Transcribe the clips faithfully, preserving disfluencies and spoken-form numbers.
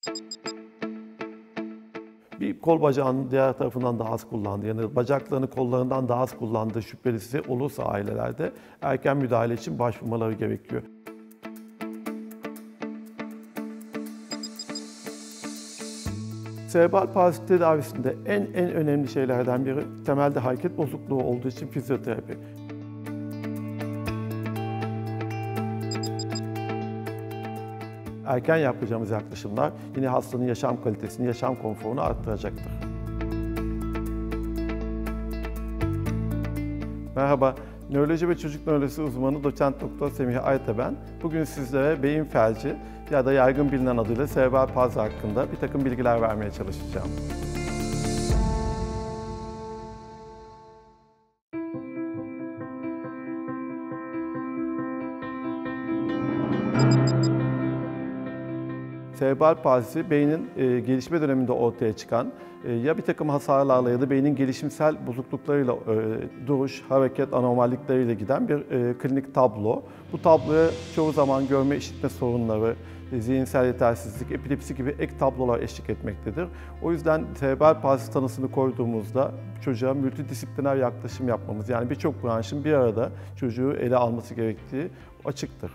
Bir kol bacağının diğer tarafından daha az kullandığı, yani bacaklarını kollarından daha az kullandığı şüphelisi olursa ailelerde erken müdahale için başvurmaları gerekiyor. Serebral palsi tedavisinde en en önemli şeylerden biri temelde hareket bozukluğu olduğu için fizyoterapi. Erken yapacağımız yaklaşımlar yine hastanın yaşam kalitesini, yaşam konforunu arttıracaktır. Merhaba, nöroloji ve çocuk nörolojisi uzmanı doçent doktor Semih Ayta ben. Bugün sizlere beyin felci ya da yaygın bilinen adıyla serebral palsi hakkında bir takım bilgiler vermeye çalışacağım. Serebral palsi, beynin e, gelişme döneminde ortaya çıkan e, ya bir takım hasarlarla ya da beynin gelişimsel bozukluklarıyla, e, duruş, hareket anormallikleriyle giden bir e, klinik tablo. Bu tabloya çoğu zaman görme, işitme sorunları, e, zihinsel yetersizlik, epilepsi gibi ek tablolar eşlik etmektedir. O yüzden serebral palsi tanısını koyduğumuzda çocuğa multidisipliner yaklaşım yapmamız, yani birçok branşın bir arada çocuğu ele alması gerektiği açıktır.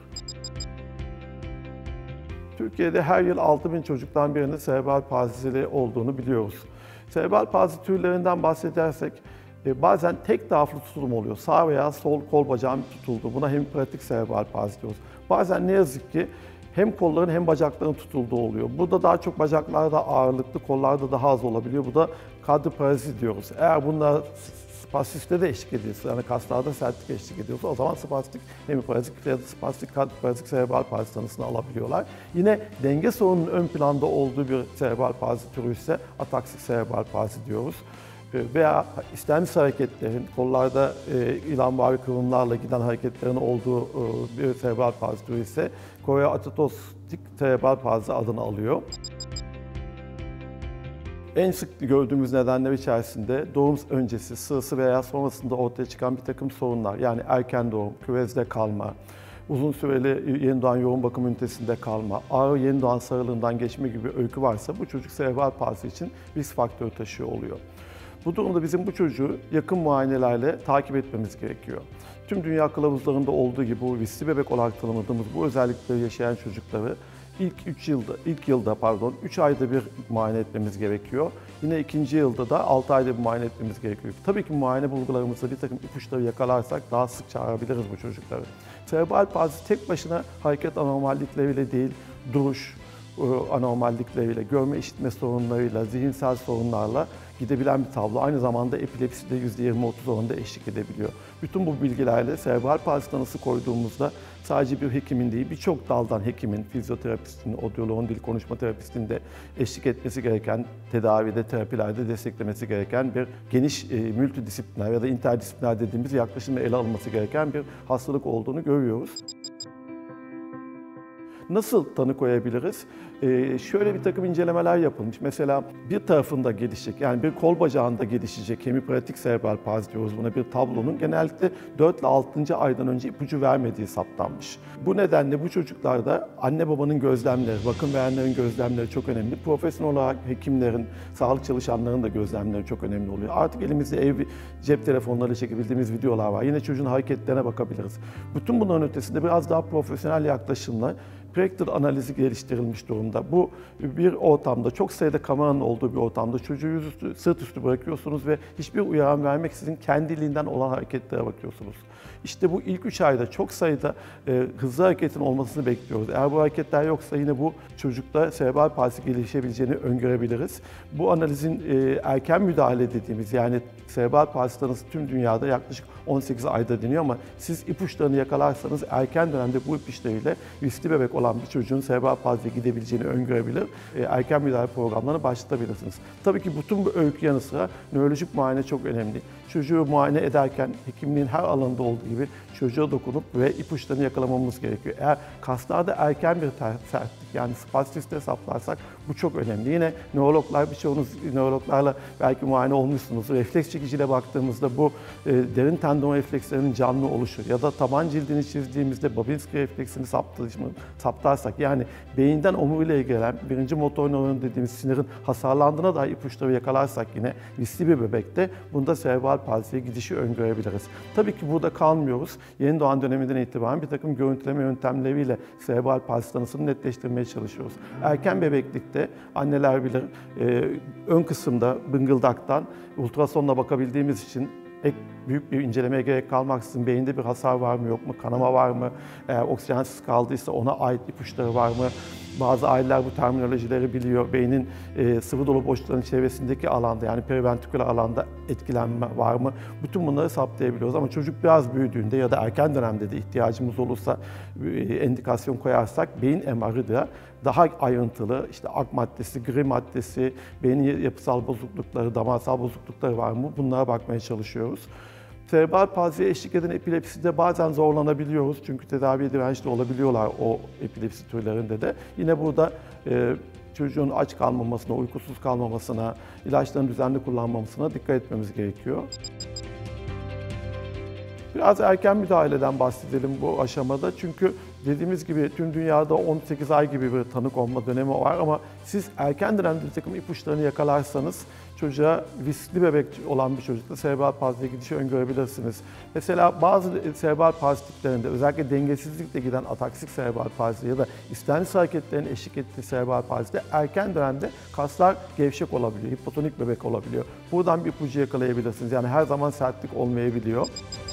Türkiye'de her yıl altı bin çocuktan birinin serebral palsili olduğunu biliyoruz. Serebral palsi türlerinden bahsedersek bazen tek taraflı tutulum oluyor. Sağ veya sol kol bacağın tutulduğu. Buna hemiparetik serebral palsi diyoruz. Bazen ne yazık ki hem kolların hem bacakların tutulduğu oluyor. Burada daha çok bacaklarda ağırlıklı, kollarda daha az olabiliyor. Bu da kadriparezi diyoruz. Eğer bunlar spastikte de eşlik ediyorsa, yani kaslarda sertlik eşlik ediyorsa o zaman spastik hemiparezik ya da spastik kadriparezik serebral palsi tanısını alabiliyorlar. Yine denge sorununun ön planda olduğu bir serebral palsi türü ise ataksik serebral palsi diyoruz. Veya istemsiz hareketlerin, kollarda e, ilanvari kıvrımlarla giden hareketlerin olduğu e, bir serebral palsi türü ise koreoatatostik serebral palsi adını alıyor. En sık gördüğümüz nedenler içerisinde doğum öncesi, sırası veya sonrasında ortaya çıkan bir takım sorunlar, yani erken doğum, küvezde kalma, uzun süreli yeni doğan yoğun bakım ünitesinde kalma, ağır yeni doğan sarılığından geçme gibi öykü varsa bu çocuk serebral palsi için risk faktörü taşıyor oluyor. Bu durumda bizim bu çocuğu yakın muayenelerle takip etmemiz gerekiyor. Tüm dünya kılavuzlarında olduğu gibi bu riskli bebek olarak tanımladığımız bu özellikleri yaşayan çocukları İlk üç yılda, ilk yılda pardon, üç ayda bir muayene etmemiz gerekiyor. Yine ikinci yılda da altı ayda bir muayene etmemiz gerekiyor. Tabii ki muayene bulgularımızda bir takım ipuçları yakalarsak daha sık çağırabiliriz bu çocukları. Serebral palsi tek başına hareket anormallikleriyle değil, duruş anormallikleriyle, görme işitme sorunlarıyla, zihinsel sorunlarla gidebilen bir tablo. Aynı zamanda epilepsi de yüzde yirmi otuz oranında eşlik edebiliyor. Bütün bu bilgilerle serebral palsi tanısı koyduğumuzda sadece bir hekimin değil, birçok daldan hekimin, fizyoterapistin, odyoloğun, dil konuşma terapistin de eşlik etmesi gereken, tedavide, terapilerde desteklemesi gereken bir geniş e, multidisipliner ya da interdisipliner dediğimiz yaklaşımla ele alınması gereken bir hastalık olduğunu görüyoruz. Nasıl tanı koyabiliriz? Ee, şöyle bir takım incelemeler yapılmış. Mesela bir tarafında gelişecek, yani bir kol bacağında gelişecek hemiparetik serebral palsi diyoruz buna, bir tablonun genellikle dört ile altıncı aydan önce ipucu vermediği saptanmış. Bu nedenle bu çocuklarda anne babanın gözlemleri, bakım verenlerin gözlemleri çok önemli. Profesyonel olarak hekimlerin, sağlık çalışanlarının da gözlemleri çok önemli oluyor. Artık elimizde ev cep telefonlarıyla çekebildiğimiz videolar var. Yine çocuğun hareketlerine bakabiliriz. Bütün bunların ötesinde biraz daha profesyonel yaklaşımla Prechter analizi geliştirilmiş durumda. Bu bir ortamda, çok sayıda kameranın olduğu bir ortamda çocuğu yüzüstü, sırt üstü bırakıyorsunuz ve hiçbir uyaran vermeksizin kendiliğinden olan hareketlere bakıyorsunuz. İşte bu ilk üç ayda çok sayıda e, hızlı hareketin olmasını bekliyoruz. Eğer bu hareketler yoksa yine bu çocukta serebral palsi gelişebileceğini öngörebiliriz. Bu analizin e, erken müdahale dediğimiz, yani serebral palsi tanısı tüm dünyada yaklaşık on sekiz ayda deniyor ama siz ipuçlarını yakalarsanız erken dönemde bu ipuçlarıyla riskli bebek olan bir çocuğun serebral palsiye gidebileceğini öngörebilir, e, erken müdahale programlarını başlatabilirsiniz. Tabii ki bütün bu öykü yanı sıra nörolojik muayene çok önemli. Çocuğu muayene ederken hekimliğin her alanında olduğu gibi çocuğa dokunup ve ipuçlarını yakalamamız gerekiyor. Eğer kaslarda erken bir sertlik, yani spastisite saplarsak Bu çok önemli. Yine nörologlar, birçoğunuz nörologlarla belki muayene olmuşsunuz. Refleks çekiciyle baktığımızda bu e, derin tendon reflekslerinin canlı oluşu ya da taban cildini çizdiğimizde Babinski refleksini saptarsak, yani beyinden omuriliğe gelen birinci motor nöron dediğimiz sinirin hasarlandığına dair ipuçları yakalarsak yine riskli bir bebekte bunda serebral palsiye gidişi öngörebiliriz. Tabii ki burada kalmıyoruz. Yeni doğan döneminden itibaren bir takım görüntüleme yöntemleriyle serebral palsi tanısını netleştirmeye çalışıyoruz. Erken bebeklikte anneler bilir, e, ön kısımda bıngıldaktan ultrasonla bakabildiğimiz için ek büyük bir incelemeye gerek kalmaksızın beyinde bir hasar var mı yok mu, kanama var mı, eğer oksijensiz kaldıysa ona ait ipuçları var mı? Bazı aileler bu terminolojileri biliyor. Beynin e, sıvı dolu boşlukların çevresindeki alanda, yani periventriküler alanda etkilenme var mı? Bütün bunları saptayabiliyoruz ama çocuk biraz büyüdüğünde ya da erken dönemde de ihtiyacımız olursa e, endikasyon koyarsak beyin M R'ı da daha ayrıntılı, işte ak maddesi, gri maddesi, beynin yapısal bozuklukları, damarsal bozuklukları var mı? Bunlara bakmaya çalışıyoruz. Serebral palsiye eşlik eden epilepside bazen zorlanabiliyoruz çünkü tedaviye dirençli olabiliyorlar o epilepsi türlerinde de. Yine burada e, çocuğun aç kalmamasına, uykusuz kalmamasına, ilaçlarını düzenli kullanmamasına dikkat etmemiz gerekiyor. Biraz erken müdahaleden bahsedelim bu aşamada çünkü dediğimiz gibi tüm dünyada on sekiz ay gibi bir tanı konma dönemi var ama siz erken dönemde bir takım ipuçlarını yakalarsanız çocuğa riskli bebek olan bir çocukta serebral palsiye gidişi öngörebilirsiniz. Mesela bazı serebral palsi tiplerinde özellikle dengesizlikle giden ataksik serebral palsi ya da istemsiz hareketlerin eşlik ettiği serebral palside erken dönemde kaslar gevşek olabiliyor, hipotonik bebek olabiliyor. Buradan bir ipucu yakalayabilirsiniz. Yani her zaman sertlik olmayabiliyor.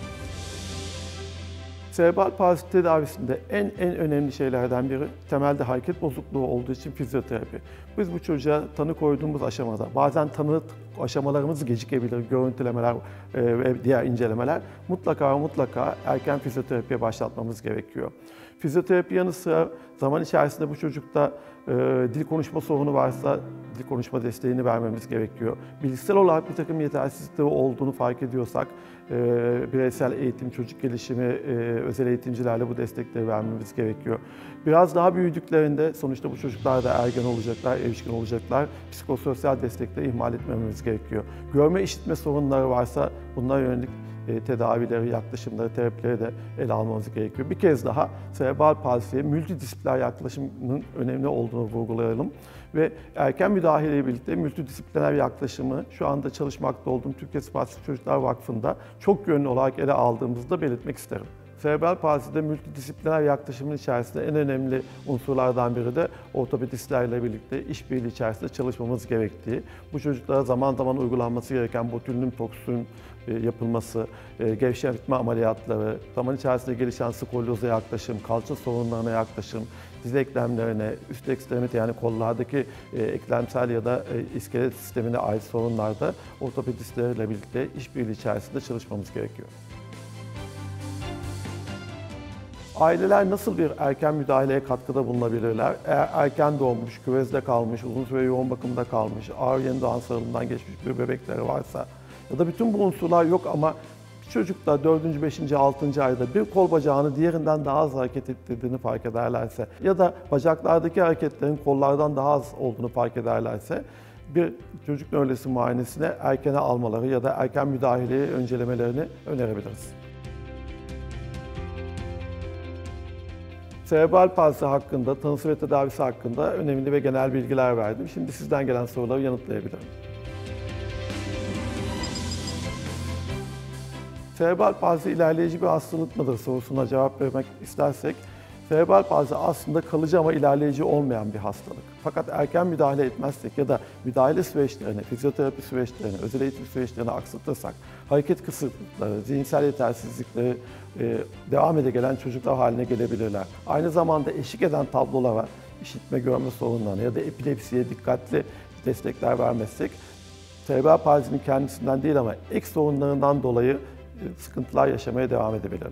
Serebral palsi tedavisinde en en önemli şeylerden biri temelde hareket bozukluğu olduğu için fizyoterapi. Biz bu çocuğa tanı koyduğumuz aşamada bazen tanı aşamalarımız gecikebilir, görüntülemeler ve diğer incelemeler. Mutlaka ve mutlaka erken fizyoterapiye başlatmamız gerekiyor. Fizyoterapi yanı sıra zaman içerisinde bu çocukta e, dil konuşma sorunu varsa dil konuşma desteğini vermemiz gerekiyor. Bilişsel olarak bir takım yetersizlikleri olduğunu fark ediyorsak e, bireysel eğitim, çocuk gelişimi, e, özel eğitimcilerle bu destekleri vermemiz gerekiyor. Biraz daha büyüdüklerinde sonuçta bu çocuklar da ergen olacaklar, erişkin olacaklar. Psikososyal destekleri ihmal etmememiz gerekiyor. Görme işitme sorunları varsa bunlara yönelik tedavileri, yaklaşımları, terapileri de ele almamız gerekiyor. Bir kez daha serebral palsiye multidisipliner yaklaşımının önemli olduğunu vurgulayalım. Ve erken müdahaleyle birlikte multidisipliner yaklaşımı şu anda çalışmakta olduğum Türkiye Spastik Çocuklar Vakfı'nda çok yönlü olarak ele aldığımızı da belirtmek isterim. Serebral palside multidisipliner yaklaşımın içerisinde en önemli unsurlardan biri de ortopedistlerle birlikte işbirliği içerisinde çalışmamız gerektiği, bu çocuklara zaman zaman uygulanması gereken botulin toksin yapılması, gevşetme ameliyatları, zaman içerisinde gelişen skolyoza yaklaşım, kalça sorunlarına yaklaşım, diz eklemlerine, üst ekstremite yani kollardaki eklemsel ya da iskelet sistemine ait sorunlarda ortopedistlerle birlikte işbirliği içerisinde çalışmamız gerekiyor. Aileler nasıl bir erken müdahaleye katkıda bulunabilirler? Eğer erken doğmuş, küvezde kalmış, uzun süre yoğun bakımda kalmış, ağır yeni doğan sarılımdan geçmiş bir bebekleri varsa ya da bütün bu unsurlar yok ama bir çocukla dördüncü, beşinci, altıncı ayda bir kol bacağını diğerinden daha az hareket ettirdiğini fark ederlerse ya da bacaklardaki hareketlerin kollardan daha az olduğunu fark ederlerse bir çocuk nörolojisi muayenesine erkene almaları ya da erken müdahaleyi öncelemelerini önerebiliriz. Serebral palsi hakkında, tanısı ve tedavisi hakkında önemli ve genel bilgiler verdim. Şimdi sizden gelen soruları yanıtlayabilirim. Serebral palsi ilerleyici bir hastalık mıdır sorusuna cevap vermek istersek, serebral palsi aslında kalıcı ama ilerleyici olmayan bir hastalık. Fakat erken müdahale etmezsek ya da müdahale süreçlerini, fizyoterapi süreçlerini, özel eğitim süreçlerini aksatırsak, hareket kısıtlıkları, zihinsel yetersizlikleri e, devam ede gelen çocuklar haline gelebilirler. Aynı zamanda eşlik eden tablolara, işitme görme sorunlarına ya da epilepsiye dikkatli destekler vermezsek, serebral palsinin kendisinden değil ama ek sorunlarından dolayı sıkıntılar yaşamaya devam edebilirler.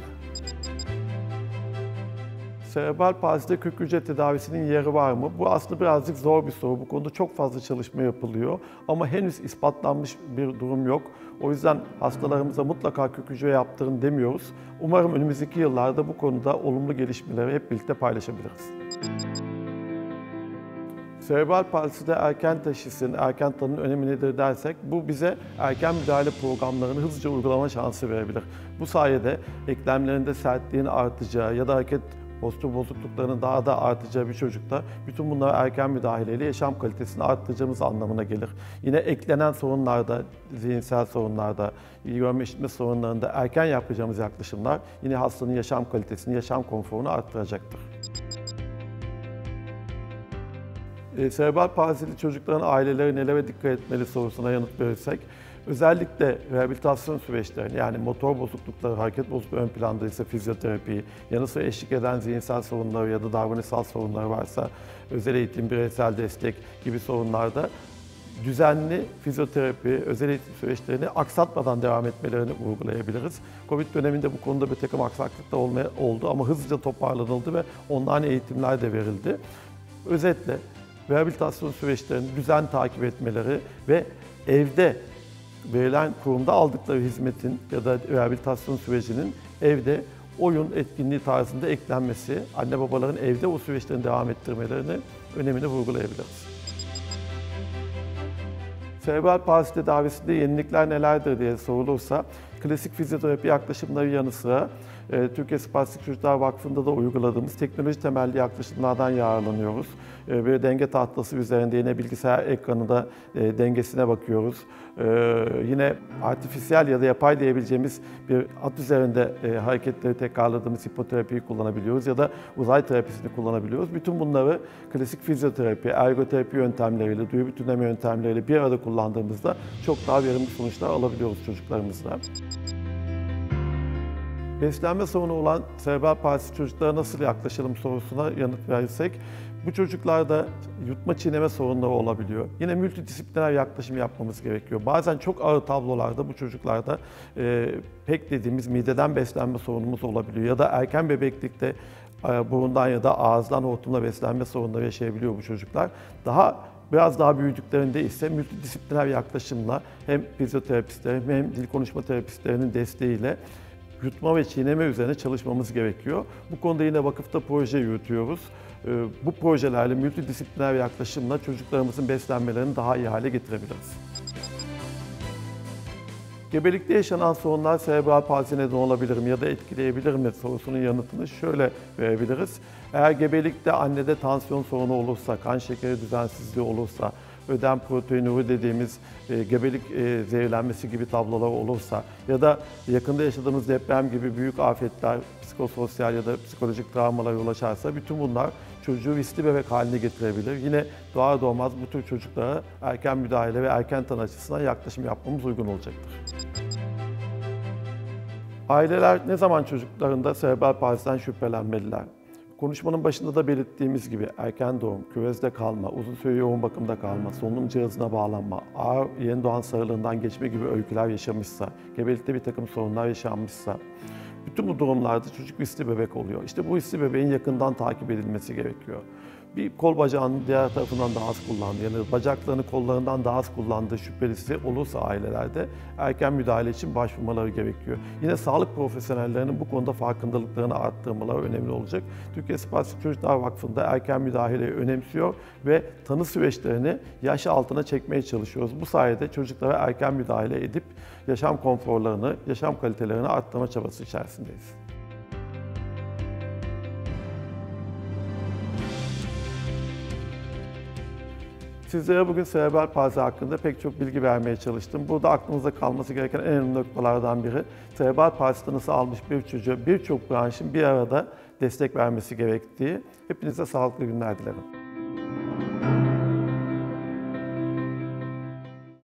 Serebral palside kök hücre tedavisinin yeri var mı? Bu aslında birazcık zor bir soru. Bu konuda çok fazla çalışma yapılıyor ama henüz ispatlanmış bir durum yok. O yüzden hastalarımıza mutlaka kök hücre yaptırın demiyoruz. Umarım önümüzdeki yıllarda bu konuda olumlu gelişmeleri hep birlikte paylaşabiliriz. Serebral palside erken teşhisin, erken tanının önemi nedir dersek, bu bize erken müdahale programlarını hızlıca uygulama şansı verebilir. Bu sayede eklemlerinde sertliğin artacağı ya da hareket postür bozukluklarının daha da artacağı bir çocukta bütün bunlara erken müdahaleyle yaşam kalitesini arttıracağımız anlamına gelir. Yine eklenen sorunlarda, zihinsel sorunlarda, görme işitme sorunlarında erken yapacağımız yaklaşımlar yine hastanın yaşam kalitesini, yaşam konforunu arttıracaktır. E, serebral palsili çocukların aileleri nelere dikkat etmeli sorusuna yanıt verirsek, özellikle rehabilitasyon süreçlerini, yani motor bozuklukları, hareket bozukluğu ön planda ise fizyoterapi, yanı sıra eşlik eden zihinsel sorunları ya da davranışsal sorunları varsa özel eğitim, bireysel destek gibi sorunlarda düzenli fizyoterapi, özel eğitim süreçlerini aksatmadan devam etmelerini vurgulayabiliriz. Covid döneminde bu konuda bir takım aksaklıklar olmaya, oldu ama hızlıca toparlanıldı ve online eğitimler de verildi. Özetle rehabilitasyon süreçlerini düzen takip etmeleri ve evde verilen kurumda aldıkları hizmetin ya da rehabilitasyon sürecinin evde oyun etkinliği tarzında eklenmesi, anne babaların evde o süreçlerini devam ettirmelerinin önemini vurgulayabiliriz. Serebral palsi tedavisinde yenilikler nelerdir diye sorulursa, klasik fizyoterapi yaklaşımları yanı sıra e, Türkiye Spastik Çocuklar Vakfı'nda da uyguladığımız teknoloji temelli yaklaşımlardan yararlanıyoruz. E, bir denge tahtası üzerinde yine bilgisayar ekranında e, dengesine bakıyoruz. E, yine artifisiyel ya da yapay diyebileceğimiz bir at üzerinde e, hareketleri tekrarladığımız hipoterapiyi kullanabiliyoruz ya da uzay terapisini kullanabiliyoruz. Bütün bunları klasik fizyoterapi, ergoterapi yöntemleriyle, duyu bütünleme yöntemleriyle bir arada kullandığımızda çok daha verimli sonuçlar alabiliyoruz çocuklarımızla. Beslenme sorunu olan serebral palsi çocuklara nasıl yaklaşalım sorusuna yanıt verirsek, bu çocuklarda yutma çiğneme sorunları olabiliyor. Yine multidisipliner yaklaşım yapmamız gerekiyor. Bazen çok ağır tablolarda bu çocuklarda e, pek dediğimiz mideden beslenme sorunumuz olabiliyor. Ya da erken bebeklikte e, burundan ya da ağızdan hortumla beslenme sorunları yaşayabiliyor bu çocuklar. Daha Biraz daha büyüdüklerinde ise multidisipliner yaklaşımla hem fizyoterapistlerin hem dil konuşma terapistlerinin desteğiyle yutma ve çiğneme üzerine çalışmamız gerekiyor. Bu konuda yine vakıfta proje yürütüyoruz. Bu projelerle multidisipliner yaklaşımla çocuklarımızın beslenmelerini daha iyi hale getirebiliriz. Gebelikte yaşanan sorunlar serebral palsi neden olabilir mi ya da etkileyebilir mi sorusunun yanıtını şöyle verebiliriz. Eğer gebelikte annede tansiyon sorunu olursa, kan şekeri düzensizliği olursa, ödem proteinürü dediğimiz e, gebelik e, zehirlenmesi gibi tablolar olursa ya da yakında yaşadığımız deprem gibi büyük afetler, psikososyal ya da psikolojik travmalar yol açarsa bütün bunlar çocuğu riskli bebek haline getirebilir. Yine doğar doğmaz bu tür çocuklara erken müdahale ve erken tanı açısından yaklaşım yapmamız uygun olacaktır. Aileler ne zaman çocuklarında serebral palsiden şüphelenmeliler? Konuşmanın başında da belirttiğimiz gibi erken doğum, küvezde kalma, uzun süre yoğun bakımda kalma, solunum cihazına bağlanma, ağır yeni doğan sarılığından geçme gibi öyküler yaşamışsa, gebelikte bir takım sorunlar yaşanmışsa, bütün bu durumlarda çocuk riskli bebek oluyor. İşte bu riskli bebeğin yakından takip edilmesi gerekiyor. Bir kol bacağının diğer tarafından daha az kullandığı, yani bacaklarını kollarından daha az kullandığı şüphelisi olursa ailelerde erken müdahale için başvurmaları gerekiyor. Yine sağlık profesyonellerinin bu konuda farkındalıklarını arttırmaları önemli olacak. Türkiye Spastik Çocuklar Vakfı'nda erken müdahaleyi önemsiyor ve tanı süreçlerini yaş altına çekmeye çalışıyoruz. Bu sayede çocuklara erken müdahale edip yaşam konforlarını, yaşam kalitelerini arttırma çabası içerisindeyiz. Sizlere bugün serebral palsi hakkında pek çok bilgi vermeye çalıştım. Burada aklınızda kalması gereken en önemli noktalardan biri, serebral palsi tanısı almış bir çocuğa birçok branşın bir arada destek vermesi gerektiği. Hepinize sağlıklı günler dilerim.